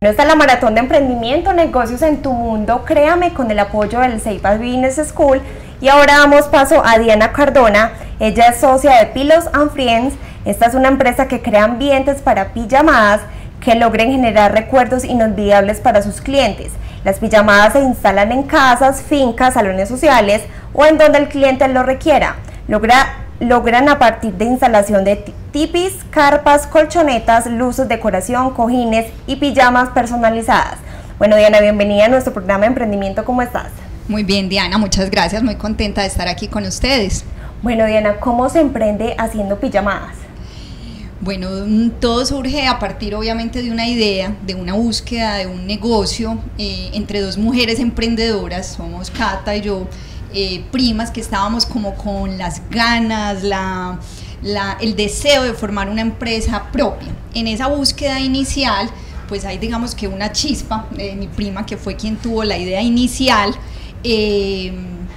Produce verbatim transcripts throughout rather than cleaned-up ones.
Esta es la maratón de emprendimiento, negocios en tu mundo, créame, con el apoyo del Ceiba Business School. Y ahora damos paso a Diana Cardona. Ella es socia de Pillows and Friends. Esta es una empresa que crea ambientes para pijamadas que logren generar recuerdos inolvidables para sus clientes. Las pijamadas se instalan en casas, fincas, salones sociales o en donde el cliente lo requiera. Logra logran a partir de instalación de tipis, carpas, colchonetas, luces, decoración, cojines y pijamas personalizadas. Bueno, Diana, bienvenida a nuestro programa de emprendimiento. ¿Cómo estás? Muy bien, Diana, muchas gracias, muy contenta de estar aquí con ustedes. Bueno, Diana, ¿cómo se emprende haciendo pijamadas? Bueno, todo surge a partir obviamente de una idea, de una búsqueda, de un negocio eh, entre dos mujeres emprendedoras, somos Cata y yo, Eh, primas que estábamos como con las ganas, la, la, el deseo de formar una empresa propia. En esa búsqueda inicial, pues hay digamos que una chispa de mi prima que fue quien tuvo la idea inicial eh,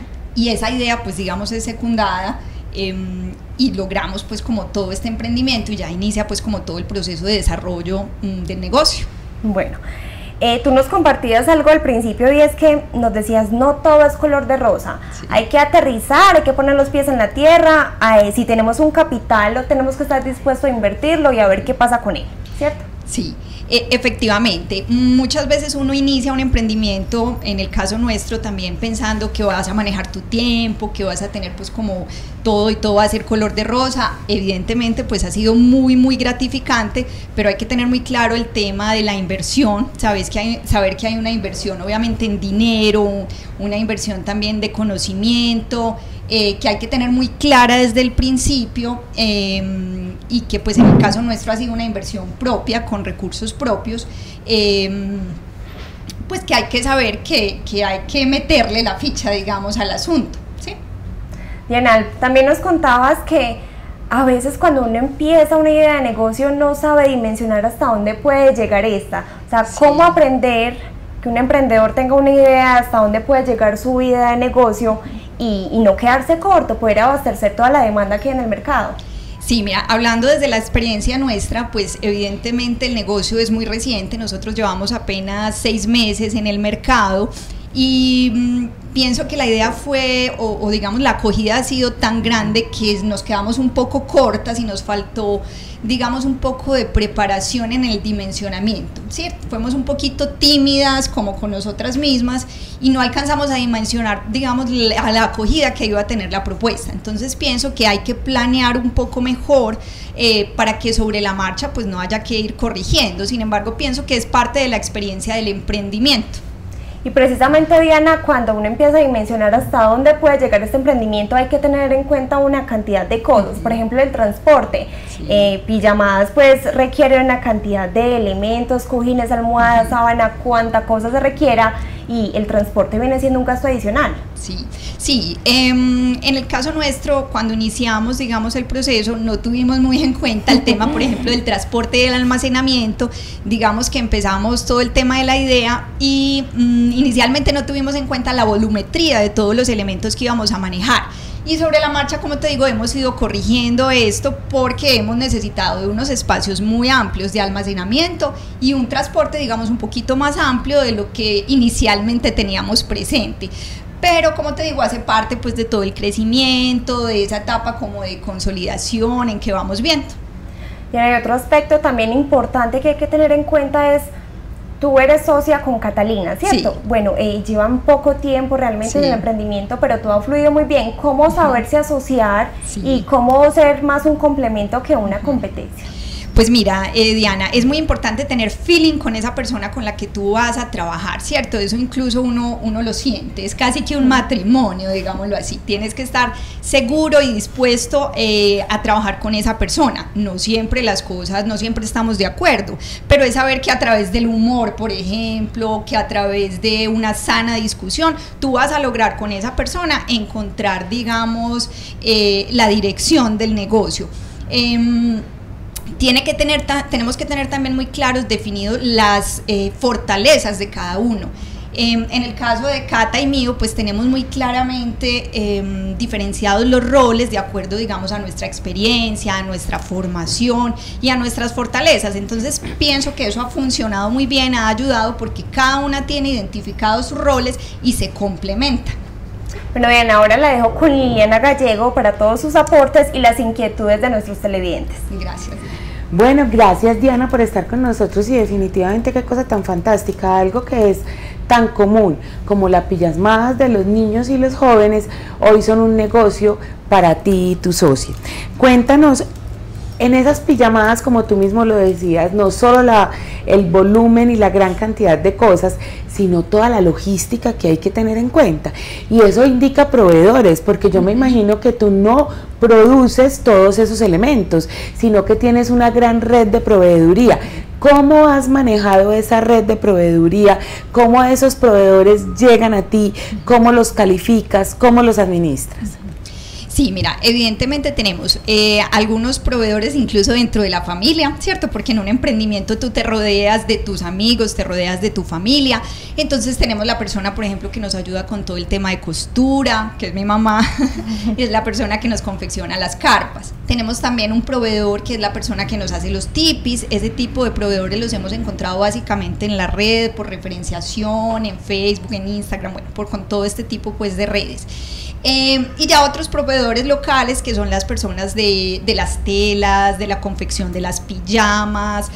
y esa idea pues digamos es secundada eh, y logramos pues como todo este emprendimiento y ya inicia pues como todo el proceso de desarrollo mm, del negocio. Bueno. Eh, tú nos compartías algo al principio y es que nos decías no todo es color de rosa, sí. Hay que aterrizar, hay que poner los pies en la tierra, eh, si tenemos un capital lo tenemos que estar dispuestos a invertirlo y a ver qué pasa con él, ¿cierto? Sí, eh, efectivamente, muchas veces uno inicia un emprendimiento, en el caso nuestro también pensando que vas a manejar tu tiempo, que vas a tener pues como todo y todo va a ser color de rosa. Evidentemente pues ha sido muy muy gratificante, pero hay que tener muy claro el tema de la inversión, sabes que hay, saber que hay una inversión obviamente en dinero, una inversión también de conocimiento, eh, que hay que tener muy clara desde el principio eh, y que pues en el caso nuestro ha sido una inversión propia, con recursos propios, eh, pues que hay que saber que, que hay que meterle la ficha digamos al asunto. Diana, también nos contabas que a veces cuando uno empieza una idea de negocio no sabe dimensionar hasta dónde puede llegar esta, o sea, sí. Cómo aprender que un emprendedor tenga una idea hasta dónde puede llegar su idea de negocio y, y no quedarse corto, poder abastecer toda la demanda que hay en el mercado. Sí, mira, hablando desde la experiencia nuestra, pues evidentemente el negocio es muy reciente, nosotros llevamos apenas seis meses en el mercado y mmm, pienso que la idea fue, o, o digamos la acogida ha sido tan grande que nos quedamos un poco cortas y nos faltó, digamos, un poco de preparación en el dimensionamiento, ¿cierto? Fuimos un poquito tímidas como con nosotras mismas y no alcanzamos a dimensionar, digamos, a la acogida que iba a tener la propuesta. Entonces pienso que hay que planear un poco mejor eh, para que sobre la marcha pues no haya que ir corrigiendo. Sin embargo, pienso que es parte de la experiencia del emprendimiento. Y precisamente, Diana, cuando uno empieza a dimensionar hasta dónde puede llegar este emprendimiento, hay que tener en cuenta una cantidad de cosas. Por ejemplo, el transporte. Sí. Eh, pijamadas pues requieren una cantidad de elementos, cojines, almohadas, sábana, cuánta cosa se requiera, y el transporte viene siendo un gasto adicional. Sí, sí. Eh, en el caso nuestro, cuando iniciamos, digamos, el proceso, no tuvimos muy en cuenta el tema, por ejemplo, del transporte y del almacenamiento. Digamos que empezamos todo el tema de la idea y mm, inicialmente no tuvimos en cuenta la volumetría de todos los elementos que íbamos a manejar. Y sobre la marcha, como te digo, hemos ido corrigiendo esto porque hemos necesitado de unos espacios muy amplios de almacenamiento y un transporte, digamos, un poquito más amplio de lo que inicialmente teníamos presente. Pero como te digo, hace parte pues de todo el crecimiento, de esa etapa como de consolidación en que vamos viendo. Y hay otro aspecto también importante que hay que tener en cuenta es, tú eres socia con Catalina, ¿cierto? Sí. Bueno, eh, llevan poco tiempo realmente sí. en el emprendimiento, pero todo ha fluido muy bien. ¿Cómo saberse asociar sí. y cómo ser más un complemento que una competencia? Pues mira, eh, Diana, es muy importante tener feeling con esa persona con la que tú vas a trabajar, ¿cierto? Eso incluso uno, uno lo siente, es casi que un matrimonio, digámoslo así. Tienes que estar seguro y dispuesto eh, a trabajar con esa persona. No siempre las cosas, no siempre estamos de acuerdo, pero es saber que a través del humor, por ejemplo, que a través de una sana discusión, tú vas a lograr con esa persona encontrar, digamos, eh, la dirección del negocio. Eh, Tiene que tener, tenemos que tener también muy claros definidos las eh, fortalezas de cada uno. Eh, en el caso de Cata y mío, pues tenemos muy claramente eh, diferenciados los roles de acuerdo, digamos, a nuestra experiencia, a nuestra formación y a nuestras fortalezas. Entonces pienso que eso ha funcionado muy bien, ha ayudado porque cada una tiene identificados sus roles y se complementan. Bueno, bien, ahora la dejo con Liliana Gallego para todos sus aportes y las inquietudes de nuestros televidentes. Gracias. Bueno, gracias Diana por estar con nosotros y definitivamente qué cosa tan fantástica, algo que es tan común como las pijamadas de los niños y los jóvenes, hoy son un negocio para ti y tu socio. Cuéntanos, en esas pijamadas, como tú mismo lo decías, no solo la, el volumen y la gran cantidad de cosas, sino toda la logística que hay que tener en cuenta. Y eso indica proveedores, porque yo me imagino que tú no produces todos esos elementos, sino que tienes una gran red de proveeduría. ¿Cómo has manejado esa red de proveeduría? ¿Cómo esos proveedores llegan a ti? ¿Cómo los calificas? ¿Cómo los administras? Sí, mira, evidentemente tenemos eh, algunos proveedores incluso dentro de la familia, ¿cierto? Porque en un emprendimiento tú te rodeas de tus amigos, te rodeas de tu familia. Entonces tenemos la persona, por ejemplo, que nos ayuda con todo el tema de costura, que es mi mamá, y es la persona que nos confecciona las carpas. Tenemos también un proveedor que es la persona que nos hace los tipis. Ese tipo de proveedores los hemos encontrado básicamente en la red, por referenciación, en Facebook, en Instagram, bueno, por con todo este tipo pues de redes. Eh, y ya otros proveedores locales que son las personas de, de las telas, de la confección de las pijamas,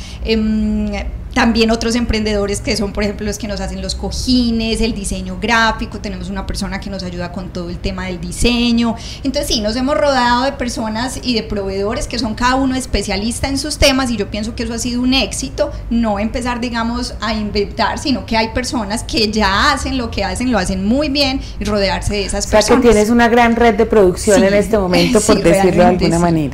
eh, también otros emprendedores que son, por ejemplo, los que nos hacen los cojines, el diseño gráfico. Tenemos una persona que nos ayuda con todo el tema del diseño. Entonces sí, nos hemos rodeado de personas y de proveedores que son cada uno especialista en sus temas, y yo pienso que eso ha sido un éxito, no empezar, digamos, a inventar, sino que hay personas que ya hacen lo que hacen, lo hacen muy bien, y rodearse de esas personas. O sea, que tienes una gran red de producción sí, en este momento, por sí, decirlo de alguna sí. manera.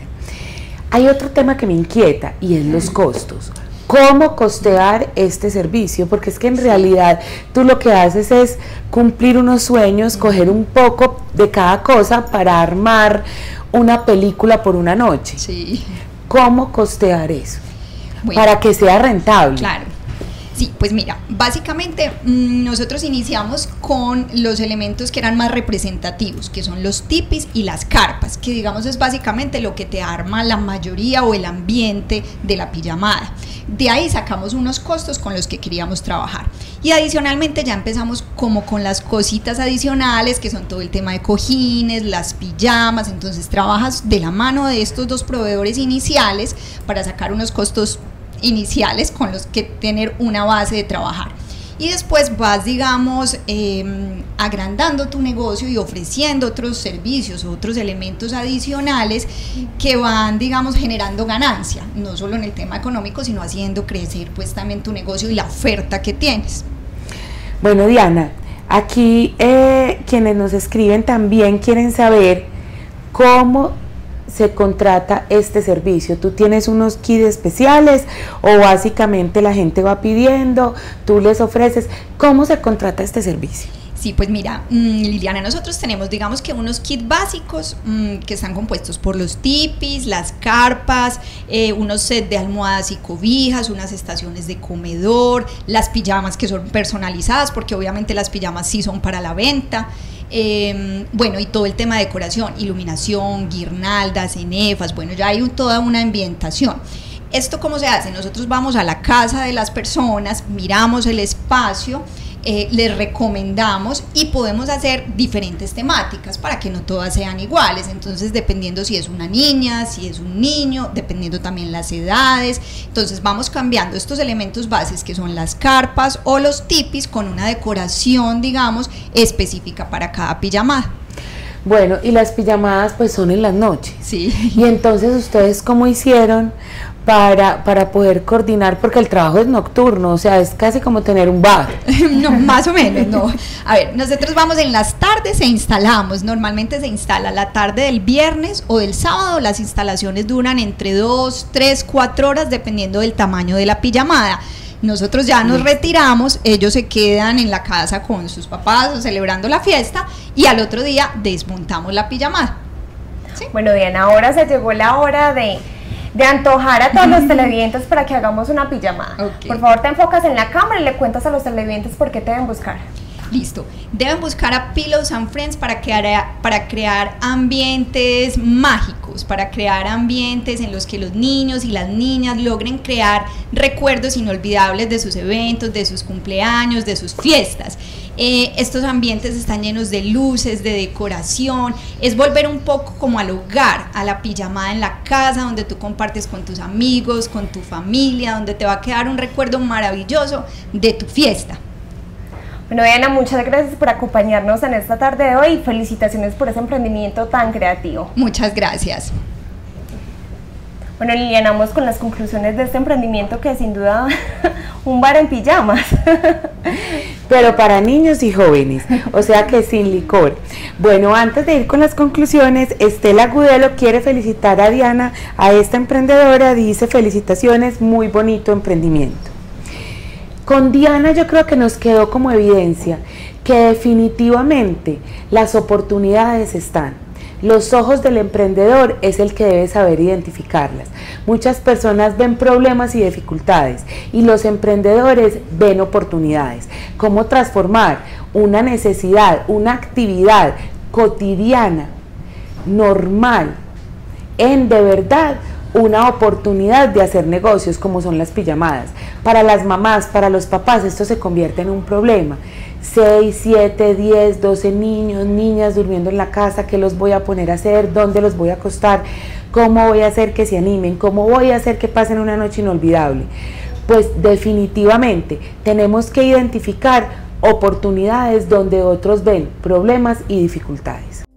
Hay otro tema que me inquieta y es los costos. ¿Cómo costear este servicio? Porque es que en realidad tú lo que haces es cumplir unos sueños, coger un poco de cada cosa para armar una película por una noche. Sí. ¿Cómo costear eso? Bueno, para que sea rentable. Claro. Sí, pues mira, básicamente mmm, nosotros iniciamos con los elementos que eran más representativos, que son los tipis y las carpas, que digamos es básicamente lo que te arma la mayoría o el ambiente de la pijamada. De ahí sacamos unos costos con los que queríamos trabajar, y adicionalmente ya empezamos como con las cositas adicionales, que son todo el tema de cojines, las pijamas. Entonces trabajas de la mano de estos dos proveedores iniciales para sacar unos costos iniciales con los que tener una base de trabajar, y después vas, digamos, eh, agrandando tu negocio y ofreciendo otros servicios, otros elementos adicionales que van, digamos, generando ganancia, no solo en el tema económico, sino haciendo crecer pues también tu negocio y la oferta que tienes. Bueno, Diana, aquí eh, quienes nos escriben también quieren saber cómo se contrata este servicio. ¿Tú tienes unos kits especiales o básicamente la gente va pidiendo, tú les ofreces? ¿Cómo se contrata este servicio? Sí, pues mira, mmm, Liliana, nosotros tenemos, digamos que unos kits básicos mmm, que están compuestos por los tipis, las carpas, eh, unos sets de almohadas y cobijas, unas estaciones de comedor, las pijamas que son personalizadas, porque obviamente las pijamas sí son para la venta. Eh, bueno, y todo el tema de decoración, iluminación, guirnaldas, cenefas, bueno, ya hay un, toda una ambientación. ¿Esto cómo se hace? Nosotros vamos a la casa de las personas, miramos el espacio, eh, les recomendamos y podemos hacer diferentes temáticas para que no todas sean iguales. Entonces, dependiendo si es una niña, si es un niño, dependiendo también las edades, entonces vamos cambiando estos elementos bases que son las carpas o los tipis con una decoración, digamos, específica para cada pijamada. Bueno, y las pijamadas pues son en las noches. Sí. Y entonces, ¿ustedes cómo hicieron para, para poder coordinar? Porque el trabajo es nocturno, o sea, es casi como tener un bar. No, más o menos, no. A ver, nosotros vamos en las tardes e instalamos. Normalmente se instala la tarde del viernes o del sábado. Las instalaciones duran entre dos, tres, cuatro horas, dependiendo del tamaño de la pijamada. Nosotros ya nos retiramos, ellos se quedan en la casa con sus papás o celebrando la fiesta, y al otro día desmontamos la pijamada. ¿Sí? Bueno, Diana, ahora se llegó la hora de, de antojar a todos los televidentes para que hagamos una pijamada. Okay. Por favor, te enfocas en la cámara y le cuentas a los televidentes por qué te deben buscar. Listo. Deben buscar a Pillows and Friends para crear, para crear ambientes mágicos, para crear ambientes en los que los niños y las niñas logren crear recuerdos inolvidables de sus eventos, de sus cumpleaños, de sus fiestas. Eh, estos ambientes están llenos de luces, de decoración, es volver un poco como al hogar, a la pijamada en la casa, donde tú compartes con tus amigos, con tu familia, donde te va a quedar un recuerdo maravilloso de tu fiesta. Bueno, Diana, muchas gracias por acompañarnos en esta tarde de hoy y felicitaciones por ese emprendimiento tan creativo. Muchas gracias. Bueno, Liliana, vamos con las conclusiones de este emprendimiento que es sin duda un bar en pijamas. Pero para niños y jóvenes, o sea que sin licor. Bueno, antes de ir con las conclusiones, Estela Gudelo quiere felicitar a Diana, a esta emprendedora, dice felicitaciones, muy bonito emprendimiento. Con Diana yo creo que nos quedó como evidencia que definitivamente las oportunidades están. Los ojos del emprendedor es el que debe saber identificarlas. Muchas personas ven problemas y dificultades y los emprendedores ven oportunidades. Cómo transformar una necesidad, una actividad cotidiana, normal, en de verdad una oportunidad de hacer negocios como son las pijamadas. Para las mamás, para los papás, esto se convierte en un problema. seis, siete, diez, doce niños, niñas durmiendo en la casa, ¿qué los voy a poner a hacer? ¿Dónde los voy a acostar? ¿Cómo voy a hacer que se animen? ¿Cómo voy a hacer que pasen una noche inolvidable? Pues definitivamente tenemos que identificar oportunidades donde otros ven problemas y dificultades.